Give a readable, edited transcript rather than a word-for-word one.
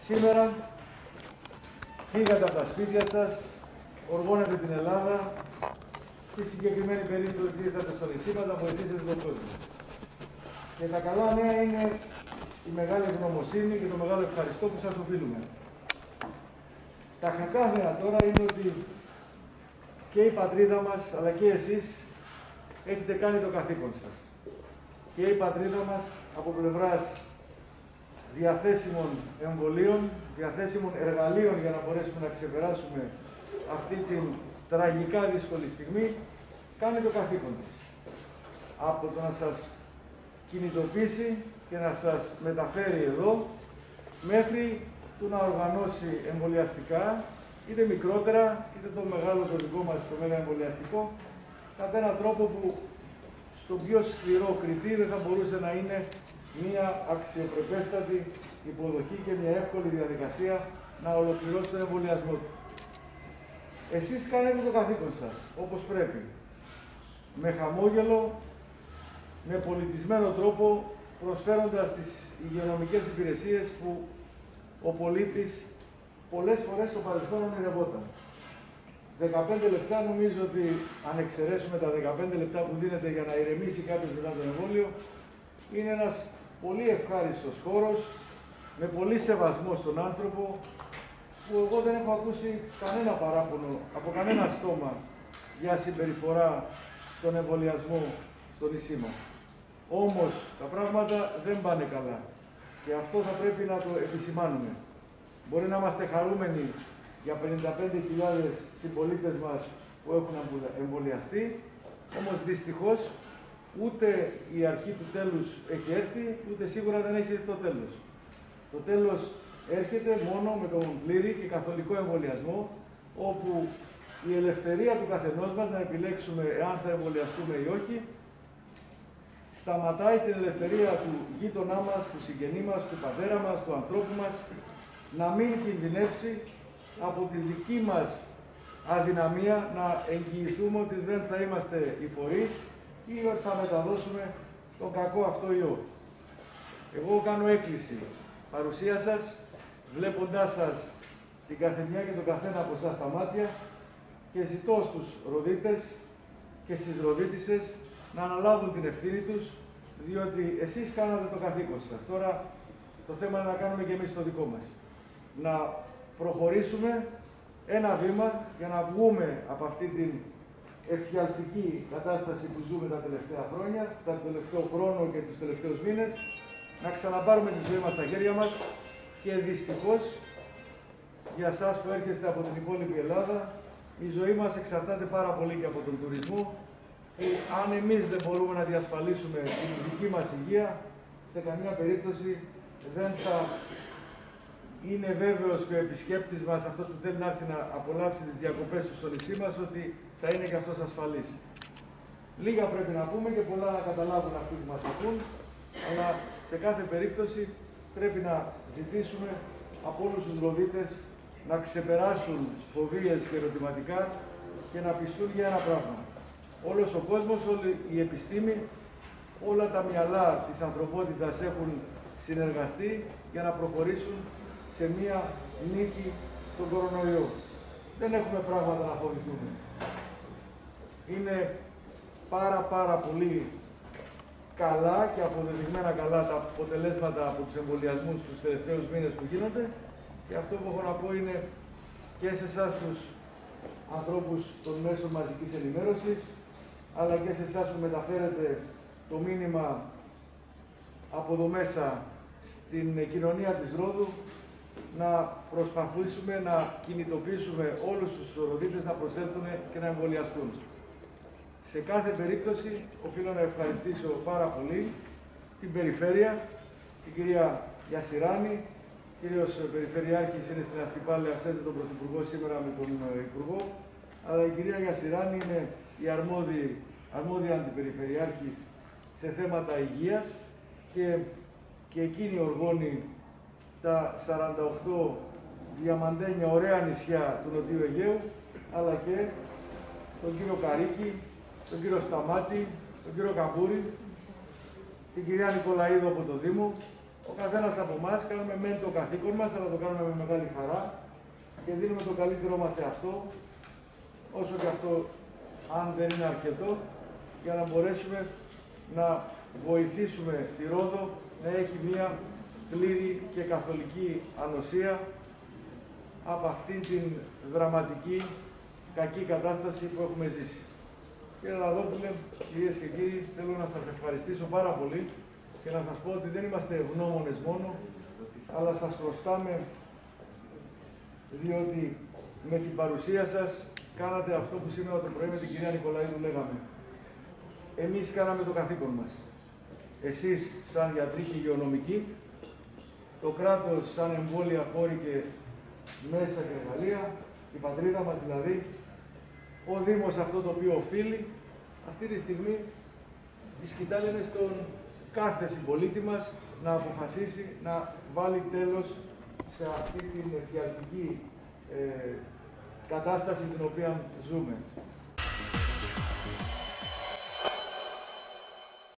Σήμερα φύγατε από τα σπίτια σας, οργώνετε την Ελλάδα, στη συγκεκριμένη περίπτωση ήρθατε στο νησί μας να βοηθήσετε τον κόσμο. Και τα καλά νέα είναι η μεγάλη ευγνωμοσύνη και το μεγάλο ευχαριστώ που σας οφείλουμε. Τα κακά νέα τώρα είναι ότι και η πατρίδα μας, αλλά και εσείς, έχετε κάνει το καθήκον σας. Και η πατρίδα μας, από πλευράς διαθέσιμων εμβολίων, διαθέσιμων εργαλείων για να μπορέσουμε να ξεπεράσουμε αυτή την τραγικά δύσκολη στιγμή, κάνει το καθήκον της. Από το να σας κινητοποιήσει και να σας μεταφέρει εδώ, μέχρι το να οργανώσει εμβολιαστικά, είτε μικρότερα, είτε το μεγάλο το δικό μας το μέγα εμβολιαστικό, κατά έναν τρόπο που στο πιο σκληρό κριτή δεν θα μπορούσε να είναι μία αξιοπρεπέστατη υποδοχή και μια εύκολη διαδικασία να ολοκληρώσει τον εμβολιασμό του. Εσείς κάνετε το καθήκον σας, όπως πρέπει. Με χαμόγελο, με πολιτισμένο τρόπο, προσφέροντας τις υγειονομικές υπηρεσίες που ο πολίτης πολλές φορές στο παρελθόν ονειρευόταν. 15 λεπτά νομίζω ότι, αν εξαιρέσουμε τα 15 λεπτά που δίνεται για να ηρεμήσει κάποιος μετά το εμβόλιο, είναι ένας πολύ ευχάριστος χώρος, με πολύ σεβασμό στον άνθρωπο, που εγώ δεν έχω ακούσει κανένα παράπονο από κανένα στόμα για συμπεριφορά στον εμβολιασμό στο νησί μας. Όμως τα πράγματα δεν πάνε καλά και αυτό θα πρέπει να το επισημάνουμε. Μπορεί να είμαστε χαρούμενοι για 55.000 συμπολίτες μας που έχουν εμβολιαστεί, όμως δυστυχώς ούτε η αρχή του τέλους έχει έρθει, ούτε σίγουρα δεν έχει έρθει το τέλος. Το τέλος έρχεται μόνο με τον πλήρη και καθολικό εμβολιασμό, όπου η ελευθερία του καθενός μας να επιλέξουμε εάν θα εμβολιαστούμε ή όχι, σταματάει στην ελευθερία του γείτονά μας, του συγγενή μας, του πατέρα μας, του ανθρώπου μας, να μην κινδυνεύσει από τη δική μας αδυναμία να εγγυηθούμε ότι δεν θα είμαστε οι φορείς ή ότι θα μεταδώσουμε τον κακό αυτό ιό. Εγώ κάνω έκκληση παρουσία σας, βλέποντάς σας την καθεμιά και τον καθένα από εσάς στα μάτια, και ζητώ στους ροδίτες και στις ροδίτισσες να αναλάβουν την ευθύνη τους, διότι εσείς κάνατε το καθήκον σας. Τώρα το θέμα είναι να κάνουμε και εμείς το δικό μας. Να προχωρήσουμε ένα βήμα για να βγούμε από αυτή την εφιαλτική κατάσταση που ζούμε τα τελευταία χρόνια, τα τελευταίο χρόνο και τους τελευταίους μήνες, να ξαναπάρουμε τη ζωή μας στα χέρια μας και δυστυχώς για εσάς που έρχεστε από την υπόλοιπη Ελλάδα, η ζωή μας εξαρτάται πάρα πολύ και από τον τουρισμό. Αν εμείς δεν μπορούμε να διασφαλίσουμε την δική μας υγεία, σε καμία περίπτωση δεν θα είναι βέβαιος και ο επισκέπτης μας, αυτός που θέλει να έρθει να απολαύσει τις διακοπές του στο νησί μας, ότι θα είναι και αυτός ασφαλής. Λίγα πρέπει να πούμε και πολλά να καταλάβουν αυτοί που μας ακούν, αλλά σε κάθε περίπτωση πρέπει να ζητήσουμε από όλους τους ροδίτες να ξεπεράσουν φοβίες και ερωτηματικά και να πιστούν για ένα πράγμα. Όλος ο κόσμος, όλη η επιστήμη, όλα τα μυαλά της ανθρωπότητας έχουν συνεργαστεί για να προχωρήσουν σε μία νίκη στον κορονοϊό. Δεν έχουμε πράγματα να φοβηθούμε. Είναι πάρα πολύ καλά και αποδεδειγμένα καλά τα αποτελέσματα από τους εμβολιασμούς τους τελευταίους μήνες που γίνονται, και αυτό που έχω να πω είναι και σε εσάς τους ανθρώπους των μέσων μαζικής ενημέρωσης, αλλά και σε εσάς που μεταφέρετε το μήνυμα από εδώ μέσα στην κοινωνία της Ρόδου, να προσπαθήσουμε να κινητοποιήσουμε όλους τους ροδίτες να προσέλθουν και να εμβολιαστούν. Σε κάθε περίπτωση, οφείλω να ευχαριστήσω πάρα πολύ την Περιφέρεια, την κυρία Γιασιράνη, κύριος Περιφερειάρχης είναι στην Αστυπάλη αυτές με τον Πρωθυπουργό, σήμερα με τον Υπουργό, αλλά η κυρία Γιασιράνη είναι η αρμόδια αντιπεριφερειάρχης σε θέματα υγείας και εκείνη οργώνει τα 48 διαμαντένια ωραία νησιά του Νοτιού Αιγαίου, αλλά και τον κύριο Καρίκη, τον κύριο Σταμάτη, τον κύριο Καμπούρη, την κυρία Νικολαίδου από το Δήμο, Ο καθένας από εμάς κάνουμε μεν το καθήκον μας, αλλά το κάνουμε με μεγάλη χαρά και δίνουμε το καλύτερό μας σε αυτό, όσο και αυτό, αν δεν είναι αρκετό, για να μπορέσουμε να βοηθήσουμε τη Ρόδο να έχει μία πλήρη και καθολική ανοσία από αυτήν την δραματική, κακή κατάσταση που έχουμε ζήσει. Κύριε Ραδόπουλε, κυρίες και κύριοι, θέλω να σας ευχαριστήσω πάρα πολύ και να σας πω ότι δεν είμαστε ευγνώμονες μόνο, αλλά σας χρωστάμε, διότι με την παρουσία σας κάνατε αυτό που σήμερα το πρωί με την κυρία Νικολαίδου λέγαμε. Εμείς κάναμε το καθήκον μας. Εσείς σαν γιατροί και υγειονομικοί, το κράτος σαν εμβόλια χώροι και μέσα και εργαλεία, η πατρίδα μας δηλαδή, ο Δήμος αυτό το οποίο οφείλει, αυτή τη στιγμή η σκητάλη είναι στον κάθε συμπολίτη μας να αποφασίσει να βάλει τέλος σε αυτή την εφιαλτική κατάσταση την οποία ζούμε.